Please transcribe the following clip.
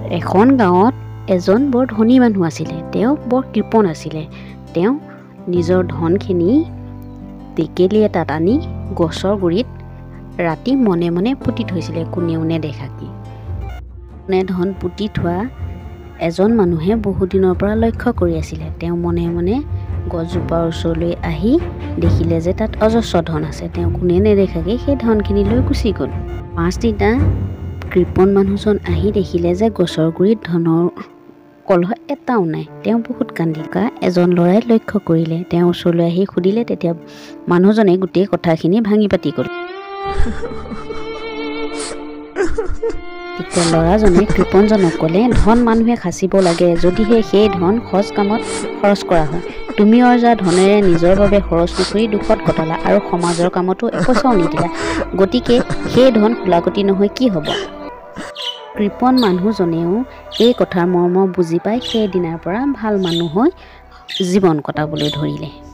এখন গাঁৱত এজন বৰ ধনী মানুহ আছিলে। তেওঁ বৰ কৃপণ আছিলে। তেওঁ নিজৰ ধনখিনি টেকেলি এটাত আনি গছৰ গুৰিত ৰাতি মনে মনে পুতি থৈছিলে, কোনেও নেদেখাকৈ। ধন পুতি থোৱা এজন মানুহে বহুদিনৰ পৰা লক্ষ্য কৰি আছিলে। তেওঁ মনে মনে গছজোপাৰ ওচৰলৈ আহি দেখিলে যে তাত অজস্ৰ ধন আছে। তেওঁ কোনে নেদেখাকৈ সেই ধনখিনি লৈ গুচি গ'ল। পাছদিনা কৃপণ মানুহজন আহি দেখিলে যে গছৰ গুৰিত ধনৰ কলহ এটাও নাই। তেওঁ বহুত কান্দিলে। এজন ল'ৰাই লক্ষ্য কৰিলে। তেওঁ ওচৰলৈ আহি সুধিলে। তেতিয়া মানুহজনে গোটেই কথাখিনি ভাঙি পাতি গ'ল। তেতিয়া ল'ৰাজনে কৃপণজনক ক'লে, ধন মানুহে সাঁচিব লাগে, যদিহে সেই ধন সজ কামত খৰচ কৰা হয়। তুমি অৰ্জা ধনেৰে নিজৰ বাবে খৰচ নকৰি দুখত কটালা আৰু সমাজৰ কামতো একপইচাও নিদিলা। গতিকে সেই ধন খোলাকটি নহয় কি হ'ব? কৃপণ মানুহজনেও এই কথাৰ মৰ্ম বুজি পাই সেইদিনাৰ পৰা ভাল মানুহ হৈ জীৱন কটাবলৈ ধৰিলে।